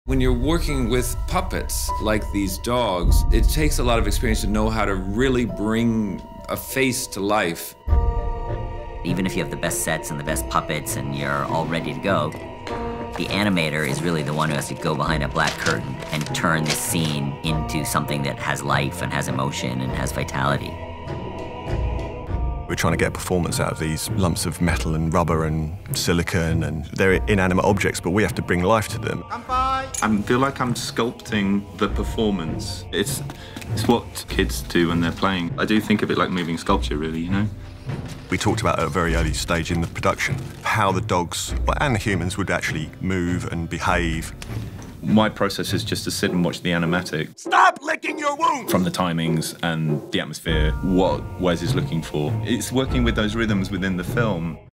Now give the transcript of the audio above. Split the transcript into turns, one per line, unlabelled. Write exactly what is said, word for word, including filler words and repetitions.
When you're working with puppets like these dogs, it takes a lot of experience to know how to really bring a face to life.
Even if you have the best sets and the best puppets and you're all ready to go, the animator is really the one who has to go behind a black curtain and turn this scene into something that has life and has emotion and has vitality.
We're trying to get performance out of these lumps of metal and rubber and silicone, and they're inanimate objects, but we have to bring life to them.
I feel like I'm sculpting the performance. It's, it's what kids do when they're playing. I do think of it like moving sculpture, really, you know?
We talked about at a very early stage in the production how the dogs and the humans would actually move and behave.
My process is just to sit and watch the animatic.
Stop licking your wound!
From the timings and the atmosphere, what Wes is looking for. It's working with those rhythms within the film.